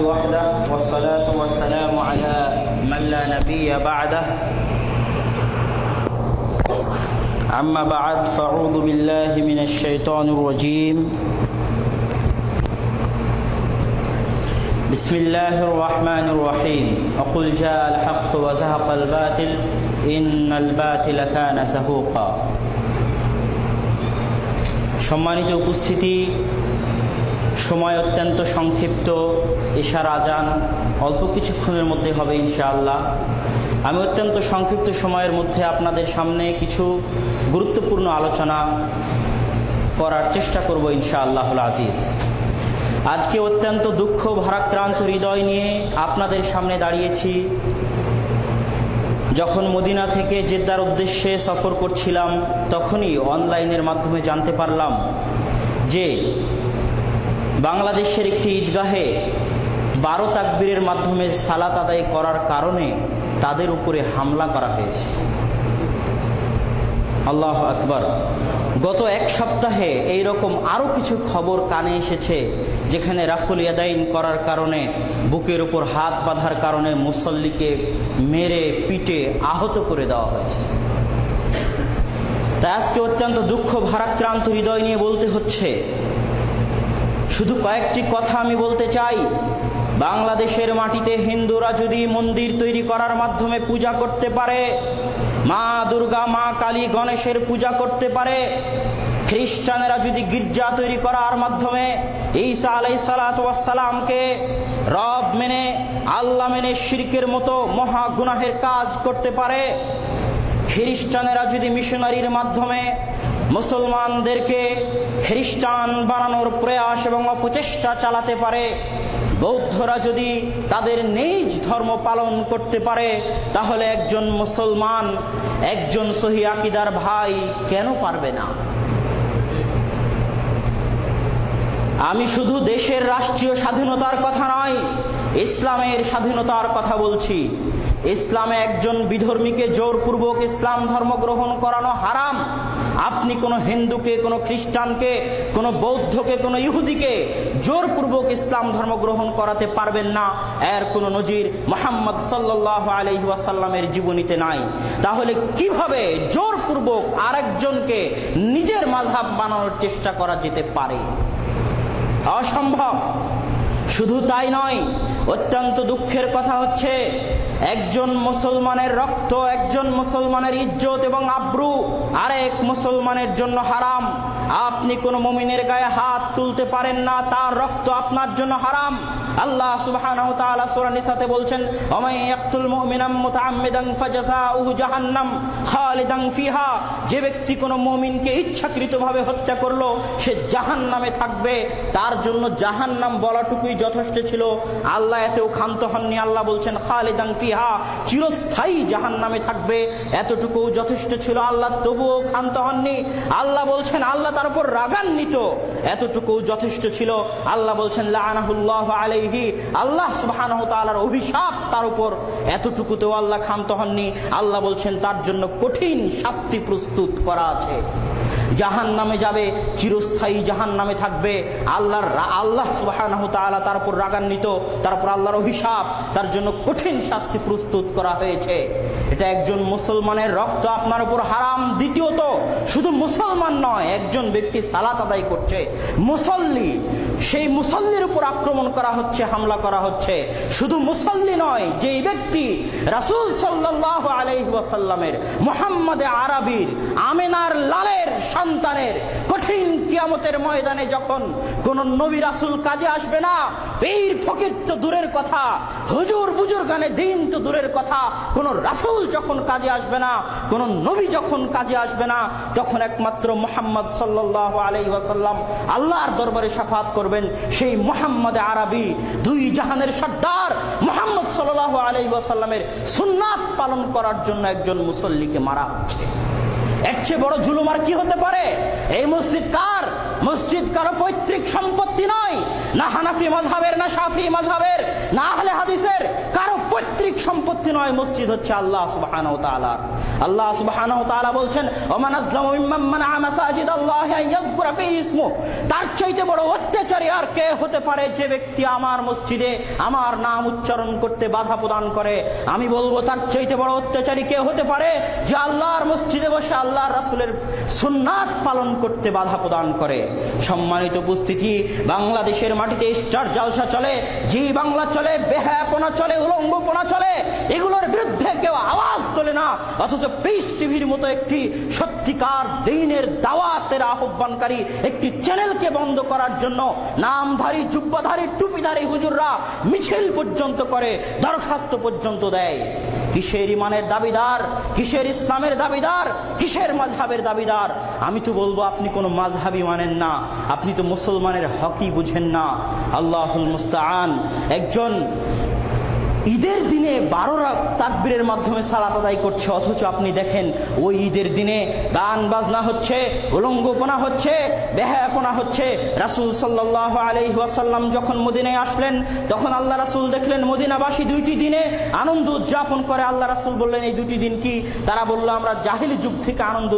وحده والصلاة والسلام على من لا نبي بعده أما بعد فأعوذ بالله من الشيطان الرجيم بسم الله الرحمن الرحيم وقل جاء الحق وزهق الباطل إن الباطل كان زهوقا। সম্মানিত উপস্থিতি, সময় অত্যন্ত সংক্ষিপ্ত, ইশার আজান অল্প কিছুক্ষণের মধ্যে হবে ইনশাআল্লাহ। আমি অত্যন্ত সংক্ষিপ্ত সময়ের মধ্যে আপনাদের সামনে কিছু গুরুত্বপূর্ণ আলোচনা করার চেষ্টা করব ইনশাআল্লাহুল আজিজ। আজকে অত্যন্ত দুঃখ ভারাক্রান্ত হৃদয় নিয়ে আপনাদের সামনে দাঁড়িয়েছি। যখন মদিনা থেকে জেদ্দার উদ্দেশ্যে সফর করছিলাম তখনই অনলাইনের মাধ্যমে জানতে পারলাম যে বাংলাদেশের একটি ঈদগাহে 12 তাকবীরের মাধ্যমে সালাত আদায় করার কারণে তাদের উপরে হামলা করা হয়েছে। আল্লাহু আকবার। গত এক সপ্তাহে এইরকম আরো কিছু খবর কানে এসেছে যেখানে রাফুল ইয়াদাইন করার কারণে, বুকের উপর হাত বাঁধার কারণে মুসল্লিকে মেরে পিটে আহত করে দেওয়া হয়েছে। তাই আজকে অত্যন্ত দুঃখ ভারাক্রান্ত হৃদয় নিয়ে বলতে হচ্ছে। শুধু কয়েকটি কথা আমি বলতে চাই। বাংলাদেশের মাটিতে হিন্দুরা যদি মন্দির তৈরি করার মাধ্যমে পূজা করতে পারে, মা দুর্গা, মা কালী, গণেশের পূজা করতে পারে, খ্রিস্টানেরা যদি গির্জা তৈরি করার মাধ্যমে ঈসা আলাইহিস সালাতু ওয়াস সালামকে রব মেনে, আল্লাহ মেনে শিরকের মতো মহা গুনাহের কাজ করতে পারে, খ্রিস্টানেরা যদি মিশনারির মাধ্যমে মুসলমানদেরকে খ্রিস্টান বানানোর প্রয়াস এবং অপচেষ্টা চালাতে পারে, বৌদ্ধরা যদি তাদের নিজ ধর্ম পালন করতে পারে, তাহলে একজন মুসলমান, একজন সহি আকীদার ভাই কেন পারবে না? আমি শুধু দেশের রাষ্ট্রীয় স্বাধীনতার কথা নয়, ইসলামের স্বাধীনতার কথা বলছি। ইসলামে একজন বিধর্মীকে জোরপূর্বক ইসলাম ধর্ম গ্রহণ করানো হারাম। আপনি কোনো হিন্দুকে, কোনো খ্রিস্টানকে, কোনো বৌদ্ধকে, কোনো ইহুদিকে জোরপূর্বক ইসলাম ধর্ম গ্রহণ করাতে পারবেন না। এর কোনো নজির মুহাম্মদ সাল্লাল্লাহু আলাইহি ওয়াসাল্লামের জীবনীতে নাই। তাহলে কিভাবে জোরপূর্বক আরেকজনকে নিজের মাযহাব বানানোর চেষ্টা করা যেতে পারে? অসম্ভব। শুধু তাই নয়, অত্যন্ত দুঃখের কথা হচ্ছে একজন মুসলমানের রক্ত, একজন মুসলমানের ইজ্জত এবং আব্রু আরেক মুসলমানের জন্য হারাম। আপনি কোন মুমিনের গায়ে হাত তুলতে পারেন না, তার রক্ত আপনার জন্য হারাম। আল্লাহ সুবহানাহু ওয়া তাআলা সূরা নিসাতে বলছেন, ওয়ামান ইয়াকতুল মুমিনান মুতাআম্মিদান ফাজাযাউহু জাহান্নাম খালিদান ফিহা। যে ব্যক্তি কোনো মুমিনকে ইচ্ছাকৃতভাবে হত্যা করলো সে জাহান্নামে থাকবে। তার জন্য জাহান্নাম বলাটুকুই যথেষ্ট ছিল। আল্লাহ এতেও ক্ষান্ত হননি। আল্লাহ বলছেন খালিদান ফিহা, চিরস্থায়ী জাহান্নামে থাকবে, এতটুকুও যথেষ্ট ছিল। আল্লাহ তবুও ক্ষান্ত হননি। আল্লাহ বলছেন আল্লাহ তার উপর রাগান্বিত, এতটুকুও যথেষ্ট ছিল। আল্লাহ বলছেন লাআনাহুল্লাহু আলাইহি, আল্লাহ সুবহানাহু ওয়া তাআলার অভিশাপ তার উপর, এতটুকুতেও আল্লাহ ক্ষান্ত হননি। আল্লাহ বলছেন তার জন্য কঠিন শাস্তি প্রস্তুত করা আছে। জাহান্নামে যাবে, চিরস্থায়ী জাহান্নামে থাকবে। আল্লাহ সুবহানাহু ওয়া তাআলা তার উপর রাগান্বিত, তার উপর আল্লাহর অভিশাপ, তার জন্য কঠিন শাস্তি প্রস্তুত করা হয়েছে। এটা একজন মুসলমানের রক্ত আপনার উপর হারাম। দ্বিতীয়ত, শুধু মুসলমান নয়, একজন ব্যক্তি সালাত আদায় করছে, মুসল্লি, সেই মুসল্লির উপর আক্রমণ করা হচ্ছে, হামলা করা হচ্ছে। শুধু মুসল্লি নয়, যেই ব্যক্তি রাসূল সাল্লাল্লাহু আলাইহি ওয়াসাল্লামের, মুহাম্মদে আরবীর, আমেনার লালের সন্তানের কঠিন কিয়ামতের ময়দানে যখন কোন নবী রাসূল কাজে আসবে না, পীর ফকির তো দূরের কথা, হুজুর বুজুর্গানে দ্বীন তো দূরের কথা, কোন রাসূল যখন কাজে আসবে না, কোন নবী যখন কাজে আসবে না, তখন একমাত্র মুহাম্মদ সাল্লাল্লাহু আলাইহি ওয়াসাল্লাম আল্লাহর দরবারে শাফাত করবেন। সেই মুহাম্মদে আরবী, দুই জাহানের সর্দার মুহাম্মদ সাল্লাল্লাহু আলাইহি ওয়াসাল্লামের সুন্নাত পালন করার জন্য একজন মুসল্লিকে মারা হচ্ছে। এর চেয়ে বড় জুলুম আর কি হতে পারে? এই মসজিদ কার? মসজিদ কারো পৈতৃক সম্পত্তি নয়, না হানাফি মাযহাবের, না শাফি মাযহাবের, না আহলে হাদিসের, কারো পৈতৃক সম্পত্তি নয়, মসজিদ হচ্ছে আল্লাহ সুবহানাহু ওয়া তাআলার। আল্লাহ সুবহানাহু ওয়া তাআলা বলছেন, ওমান আযলামু মিম্মান মানাআ মাসাজিদাল্লাহি আন ইয়াযকুরা ফীহি ইসমু। তার চাইতে বড় অত্যাচারী আর কে হতে পারে যে ব্যক্তি আমার মসজিদে আমার নাম উচ্চারণ করতে বাধা প্রদান করে। আমি বলবো তার চাইতে বড় অত্যাচারী কে হতে পারে যে আল্লাহর মসজিদে বসে আল্লাহর রাসূলের সুন্নাত পালন করতে বাধা প্রদান করে। সম্মানিত উপস্থিতি, বাংলাদেশের মাটিতে স্টার জালসা চলে, জি বাংলা চলে, বেহায়াপনা চলে, উলঙ্গপনা চলে, এগুলোর বিরুদ্ধে কেউ আওয়াজ তোলে না। অথচ পিস টিভির মতো একটি সত্যিকার দ্বীনের দাওয়াতের আহ্বানকারী একটি চ্যানেলকে বন্ধ করার জন্য নামধারী, জুব্বাধারী, টুপিধারী হুজুররা মিছিল পর্যন্ত করে, দরখাস্ত পর্যন্ত দেয়। কিসের ইমানের দাবিদার, কিসের ইসলামের দাবিদার, কিসের মাযহাবের দাবিদার? আমি তো বলবো আপনি কোনো মাযহাবই মানেন না, আপনি তো মুসলমানের হকই বুঝেন না। আল্লাহুল মুস্তাআন। একজন ঈদের দিনে 12 তাকবীরের মাধ্যমে সালাত আদায় করছে, অথচ আপনি দেখেন ওই ঈদের দিনে গান বাজনা হচ্ছে, উলঙ্গপনা হচ্ছে, বেহায়াপনা হচ্ছে। রাসূল সাল্লাল্লাহু আলাইহি ওয়াসাল্লাম যখন মদিনায় আসলেন, তখন আল্লাহ রাসূল দেখলেন মদিনাবাসী 2টি দিনে আনন্দ উদযাপন করে। আল্লাহ রাসূল বললেন, এই 2টি দিন কি? তারা বলল, আমরা জাহিলি যুগ থেকে আনন্দ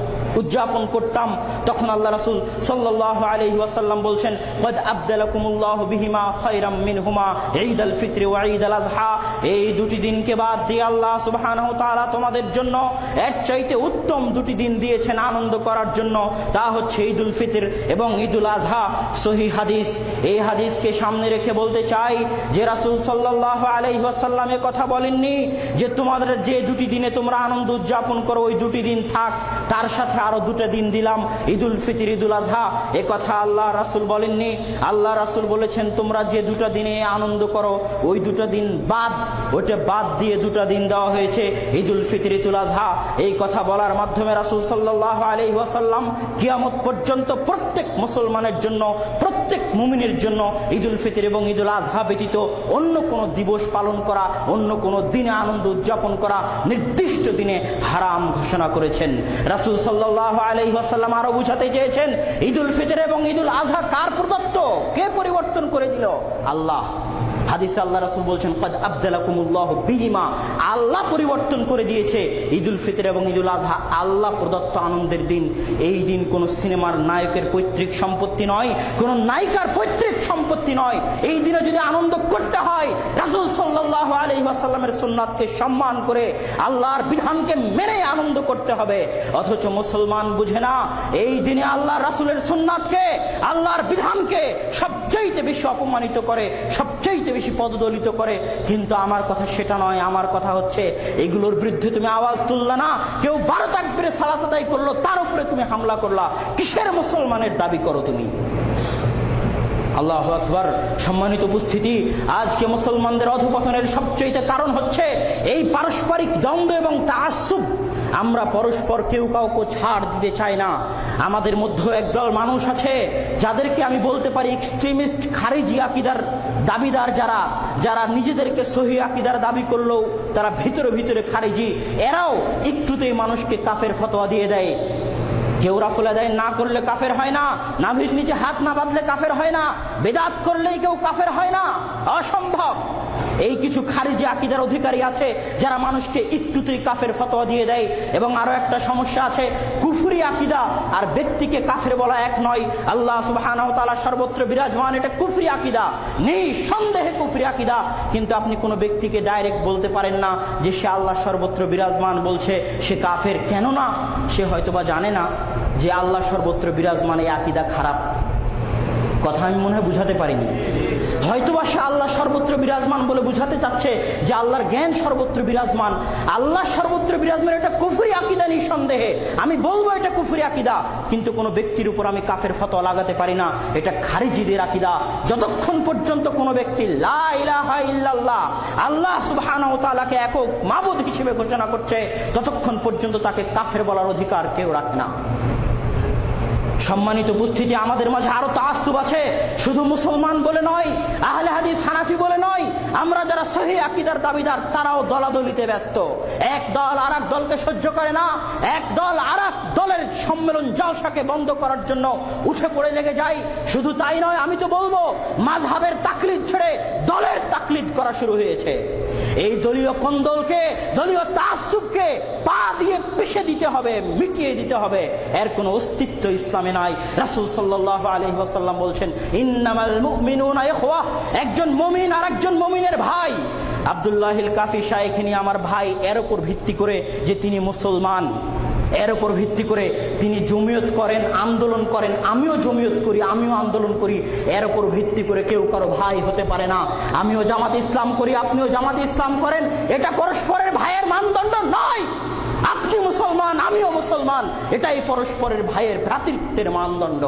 উদযাপন করতাম। তখন আল্লাহ রাসূল সাল্লাল্লাহু আলাইহি ওয়াসাল্লাম বলছেন, কদ আবদালাকুমুল্লাহু বিহিমা খায়রাম মিনহুমা ঈদুল ফিত্র ওয়া ঈদুল আযহা। এই 2টি দিনকে বাদ দিয়ে আল্লাহ সুবহানাহু ওয়া তাআলা তোমাদের জন্য এর চাইতে উত্তম 2টি দিন দিয়েছেন আনন্দ করার জন্য, তা হচ্ছে ঈদুল ফিত্র এবং ঈদুল আযহা। সহিহ হাদিস। এই হাদিসকে সামনে রেখে বলতে চাই যে রাসূল সাল্লাল্লাহু আলাইহি ওয়াসাল্লাম এ কথা বলেননি যে তোমাদের যে 2টি দিনে তোমরা আনন্দ উদযাপন করো ওই 2টি দিন থাক, তার সাথে আরো 2টা দিন দিলাম, ঈদুল ফিতর, ঈদুল আযহা। এ কথা আল্লাহ রাসূল বলেননি। আল্লাহ রাসূল বলেছেন তোমরা যে 2টা দিনে আনন্দ করো ওই 2টা দিন বাদ, ওইটা বাদ দিয়ে 2টা দিন দেওয়া হয়েছে, ঈদুল ফিতর, ঈদুল আযহা। এই কথা বলার মাধ্যমে রাসূল সাল্লাল্লাহু আলাইহি ওয়াসাল্লাম কিয়ামত পর্যন্ত প্রত্যেক মুসলমানের জন্য, প্রত্যেক মুমিনের জন্য ঈদুল ফিতর এবং ঈদুল আযহা ব্যতীত অন্য কোনো দিবস পালন করা, অন্য কোনো দিনে আনন্দ উদযাপন করা নির্দিষ্ট দিনে হারাম ঘোষণা করেছেন। রাসূল সাল্লাল্লাহু আলাইহি ওয়াসাল্লাম আরো বুঝাতে চেয়েছেন ঈদুল ফিতর এবং ঈদুল আযহা কার প্রদত্ত, কে পরিবর্তন করে দিল? আল্লাহ। হাদিসে আল্লাহ রাসূল বলছেন, কদ আবদালাকুমুল্লাহু বিহিমা, আল্লাহ পরিবর্তন করে দিয়েছে। ঈদুল ফিতর এবং ঈদুল আযহা আল্লাহ প্রদত্ত আনন্দের দিন। এই দিন কোন সিনেমার নায়কের পৈতৃক সম্পত্তি নয়, কোন নায়িকার পৈতৃক সম্পত্তি নয়। এই দিনে যদি আনন্দ করতে হয় রাসূল সাল্লাল্লাহু আলাইহি ওয়াসাল্লামের সুন্নাতকে সম্মান করে আল্লাহর বিধানকে মেনে আনন্দ করতে হবে। অথচ মুসলমান বুঝে না, এই দিনে আল্লাহ রাসূলের সুন্নাতকে, আল্লাহর বিধানকে সবচাইতে বেশি অপমানিত করে, সবচাইতে বেশি পদদলিত করে। কিন্তু আমার কথা সেটা নয়, আমার কথা হচ্ছে এগুলোর বিরুদ্ধে তুমি আওয়াজ তুললা না, কেউ 12 তাকবীরে সালাত আদায় করলো তার উপরে তুমি হামলা করলা, কিসের মুসলমানের দাবি করো তুমি? আল্লাহু আকবার। সম্মানিত উপস্থিতি, আজকে মুসলমানদের অধঃপতনের সবচেয়ে কারণ হচ্ছে এই পারস্পরিক দ্বন্দ্ব এবং তাআসসুব। আমরা পরস্পর কেউ কাউকে ছাড় দিতে চাই না। আমাদের মধ্যে একদল মানুষ আছে যাদেরকে আমি বলতে পারি এক্সট্রিমিস্ট, খারিজি আকীদার দাবিদার, যারা নিজেদেরকে সহিহ আকীদার দাবি করলেও তারা ভিতরে ভিতরে খারিজি। এরাও একটুতেই মানুষকে কাফের ফতোয়া দিয়ে দেয়। কেউ রাফুল আদায় না করলে কাফের হয় না, নাভির নিচে হাত না বাঁধলে কাফের হয় না, বেদাত করলেই কেউ কাফের হয় না, অসম্ভব। এই কিছু খারিজি আকীদার অধিকারী আছে যারা মানুষকে একটুতেই কাফের ফতোয়া দিয়ে দেয়। এবং আরো একটা সমস্যা আছে, কুফরি আকীদা আর ব্যক্তিকে কাফের বলা এক নয়। আল্লাহ সুবহানাহু ওয়া তাআলা সর্বত্র বিরাজমান, এটা কুফরি আকীদা, নিঃসন্দেহে কুফরি আকীদা। কিন্তু আপনি কোনো ব্যক্তিকে ডাইরেক্ট বলতে পারেন না যে সে আল্লাহ সর্বত্র বিরাজমান বলছে সে কাফের। কেন না? সে হয়তোবা জানে না যে আল্লাহ সর্বত্র বিরাজমান, এই আকীদা খারাপ। কথা আমি মনে হয় বুঝাতে পারিনি। হয়তোবা সে আল্লাহ সর্বত্র বিরাজমান বলে বুঝাতে চাচ্ছে যে আল্লাহর জ্ঞান সর্বত্র বিরাজমান। আল্লাহ সর্বত্র বিরাজমান এটা কুফরি আকীদা, নিঃসন্দেহে আমি বলবো এটা কুফরি আকীদা। কিন্তু কোনো ব্যক্তির উপর আমি কাফের ফতোয়া লাগাতে পারি না, এটা খারিজিদের আকীদা। যতক্ষণ পর্যন্ত কোনো ব্যক্তি লা ইলাহা ইল্লাল্লাহ, আল্লাহ সুবহানাহু ওয়া তাআলাকে একক মাবুদ হিসেবে ঘোষণা করছে, ততক্ষণ পর্যন্ত তাকে কাফের বলার অধিকার কেউ রাখে না। সম্মানিত উপস্থিতি, আমাদের মাঝে আরো তাআসসুব আছে, শুধু মুসলমান বলে নয়, আহলে হাদিস হানাফি বলে নয়। আমরা যারা সহিহ আকীদার দাবিদার তারাও দলাদলিতে ব্যস্ত। এক দল আর এক দলকে সহ্য করে না, এক দল আর এক দলের সম্মেলন জলসাকে বন্ধ করার জন্য উঠে পড়ে লেগে যায়। শুধু তাই নয়, আমি তো বলবো মাযহাবের তাকলিদ ছেড়ে দলের তাকলিদ করা শুরু হয়েছে। এই দলীয় কোন্দলকে, দলীয় তাআসসুবকে পা দিয়ে পিষে দিতে হবে, মিটিয়ে দিতে হবে। এর কোনো অস্তিত্ব ইসলামে নাই। রাসূল সাল্লাল্লাহু আলাইহি ওয়াসাল্লাম বলছেন, ইন্নামাল মুমিনুনা ইখওয়া, একজন মুমিন আর একজন মুমিনের ভাই। আব্দুল্লাহিল কাফি শাইখনি আমার ভাই, এর উপর ভিত্তি করে যে তিনি মুসলমান, এর উপর ভিত্তি করে তিনি জমিয়ত করেন, আন্দোলন করেন, আমিও জমিয়ত করি, আমিও আন্দোলন করি। এর উপর ভিত্তি করে কেউ কারো ভাই হতে পারে না। আমিও জামাত ইসলাম করি, আপনিও জামাত ইসলাম করেন, এটা পরস্পরের ভাইয়ের মানদণ্ড নয়। আপনি মুসলমান, আমিও মুসলমান, এটাই পরস্পরের ভাইয়ের ভ্রাতৃত্বের মানদণ্ড।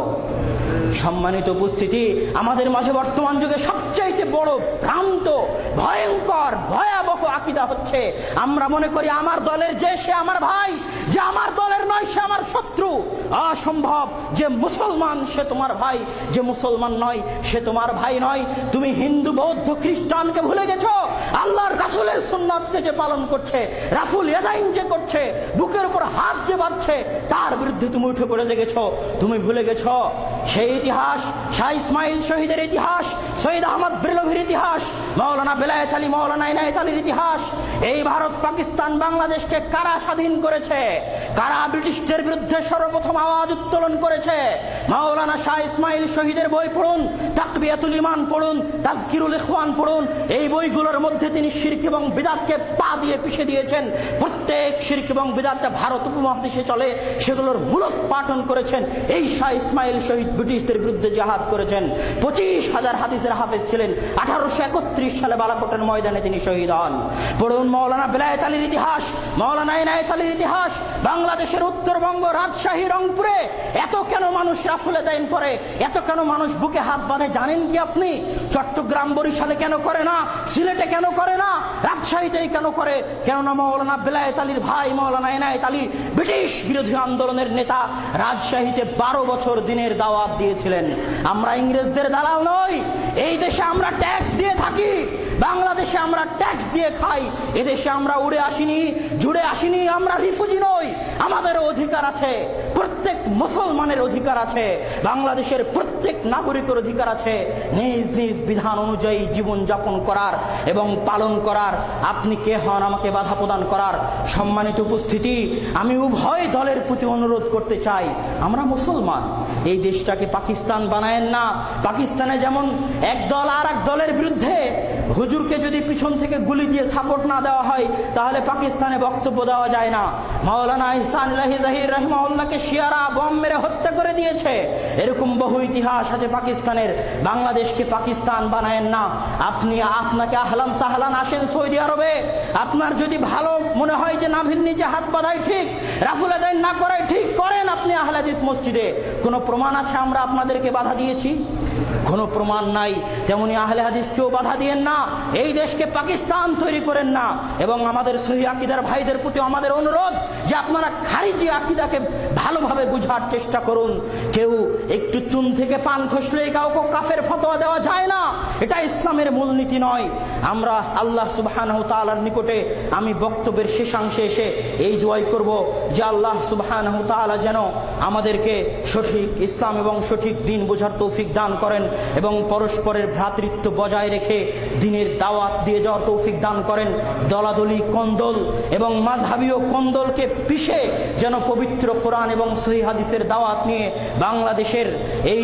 সম্মানিত উপস্থিতি, আমাদের মাঝে বর্তমান যুগে সবচাইতে বড় ভ্রান্ত, ভয়ঙ্কর, ভয়াবহ আকীদা হচ্ছে আমরা মনে করি আমার দলের যে সে আমার ভাই, যে আমার দলের নয় সে আমার শত্রু। অসম্ভব। যে মুসলমান সে তোমার ভাই, যে মুসলমান নয় সে তোমার ভাই নয়। তুমি হিন্দু, বৌদ্ধ, খ্রিস্টানকে ভুলে গেছো। আল্লাহর রাসূলের সুন্নাতকে যে পালন করছে, রাফুল ইয়াদাইন যে করছে, বুকের উপর হাত যে বাঁধছে, তার বিরুদ্ধে তুমি উঠে পড়ে লেগেছো। তুমি ভুলে গেছো সেই ইতিহাস, শাহ ইসমাইল শহীদের ইতিহাস, শহীদ আহমদ বেরলভীর ইতিহাস, মাওলানা বেলায়েত আলী, মাওলানা ইনায়েত আলীর ইতিহাস। এই ভারত, পাকিস্তান, বাংলাদেশকে কারা স্বাধীন করেছে? কারা ব্রিটিশদের বিরুদ্ধে সর্বপ্রথম আওয়াজ উত্তোলন করেছে? মাওলানা শাহ ইসমাইল শহীদের বই পড়ুন, তাকবিয়াতুল ঈমান পড়ুন, তাজকিরুল ইখওয়ান পড়ুন। এই বইগুলোর মধ্যে তিনি শিরক এবং বিদআতকে পা দিয়ে পিষে দিয়েছেন। প্রত্যেক শিরক এবং বিদআত যা ভারত উপমহাদেশে চলে সেগুলোর মূলোৎপাটন করেছেন এই শাহ ইসমাইল শহীদ। ব্রিটিশদের বিরুদ্ধে জিহাদ করেছেন। 25,000 হাদিসের হাফেজ ছিলেন। 1831 সালে বালাকোটের ময়দানে তিনি শহীদ হন। পড়ুন মাওলানা বেলায়েত আলীর ইতিহাস, মাওলানা ইনায়েত আলীর ইতিহাস। বাংলাদেশের উত্তরবঙ্গ, রাজশাহী, রংপুরে এত কেন মানুষ রাফুল ইয়াদাইন করে, এত কেন মানুষ বুকে হাত বাঁধে জানেন কি আপনি? চট্টগ্রাম, বরিশালে কেন করে না? সিলেটে কেন করে না? রাজশাহীতেই কেন করে? কেননা মাওলানা বেলায়েত আলীর ভাই মাওলানা ইনায়েত আলী ব্রিটিশ বিরোধী আন্দোলনের নেতা। রাজশাহীতে 12 বছর দিনের দাওয়াত দিয়েছিলেন। আমরা ইংরেজদের দালাল নই। এই দেশে আমরা ট্যাক্স দিয়ে থাকি, বাংলাদেশে আমরা ট্যাক্স দিয়ে খাই। এদেশে আমরা উড়ে আসিনি, জুড়ে আসিনি, আমরা রিফিউজি নই। আমাদের অধিকার আছে, প্রত্যেক মুসলমানের অধিকার আছে, বাংলাদেশের প্রত্যেক নাগরিকের অধিকার আছে নিজ নিজ বিধান অনুযায়ী জীবন যাপন করার এবং পালন করার। আপনি কে হন আমাকে বাধা প্রদান করার? সম্মানিত উপস্থিতি, আমি উভয় দলের প্রতি অনুরোধ করতে চাই, আমরা মুসলমান। এই দেশটাকে পাকিস্তান বানায়েন না। পাকিস্তানে যেমন এক দল আর এক দলের বিরুদ্ধে, হুজুরকে যদি পিছন থেকে গুলি দিয়ে সাপোর্ট না দেওয়া হয় তাহলে পাকিস্তানে বক্তব্য দেওয়া যায় না। মাওলানা ইহসান ইলাহি জাহির রাহিমাহুল্লাহকে শিয়ারা বম মেরে হত্যা করে দিয়েছে। এরকম বহু ইতিহাস আছে পাকিস্তানের। বাংলাদেশকে পাকিস্তান বানায়েন না। আপনাকে আহলান সাহলান, আসেন সৌদি আরবে। আপনার যদি ভালো মনে হয় যে নাভির নিচে হাত বাঁধাই ঠিক, রাফুল ইয়াদাইন না করাই ঠিক, করেন আপনি আহলে হাদিস মসজিদে। কোনো প্রমাণ আছে আমরা আপনাদেরকে বাধা দিয়েছি? কোনো প্রমাণ নাই। তেমনি আহলে হাদিসকেও বাধা দিয়েন না। এই দেশকে পাকিস্তান তৈরি করেন না। এবং আমাদের সহিহ আকীদার ভাইদের প্রতি আমাদের অনুরোধ যে আপনারা খারিজি আকীদাকে ভালোভাবে বুঝার চেষ্টা করুন। কেউ একটু চুন থেকে পান খসলেই কাউকে কাফের ফতোয়া দেওয়া যায় না। এটা ইসলামের মূলনীতি নয়। আমরা আল্লাহ সুবহানাহু তাআলার নিকটে আমি বক্তব্যের শেষাংশে এসে এই দোয়াই করব যে আল্লাহ সুবহানাহু তাআলা যেন আমাদেরকে সঠিক ইসলাম এবং সঠিক দিন বোঝার তৌফিক দান করেন এবং পরস্পরের ভ্রাতৃত্ব বজায় রেখে দিনের দাওয়াত দিয়ে যাওয়ার তৌফিক দান করেন। দলাদলি, কন্দল এবং মাযহাবীয় কন্দলকে পিষে যেন পবিত্র কোরআন এবং সহিহ হাদিসের দাওয়াত নিয়ে বাংলাদেশের এই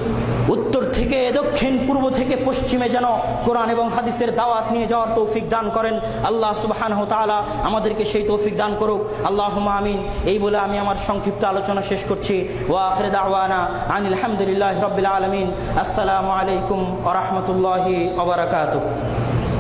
উত্তর থেকে দক্ষিণ, পূর্ব থেকে পশ্চিমে যেন কোরআন এবং হাদিসের দাওয়াত নিয়ে যাওয়ার তৌফিক দান করেন। আল্লাহ সুবহানাহু তাআলা আমাদেরকে সেই তৌফিক দান করুক। আল্লাহুম্মা আমিন। এই বলে আমি আমার সংক্ষিপ্ত আলোচনা শেষ করছি। ওয়া আখিরু দাওয়ানা আনিল হামদুলিল্লাহি রাব্বিল আলামিন। আসসালামু আলাইকুম ওয়া রাহমাতুল্লাহি ওয়া বারাকাতুহু।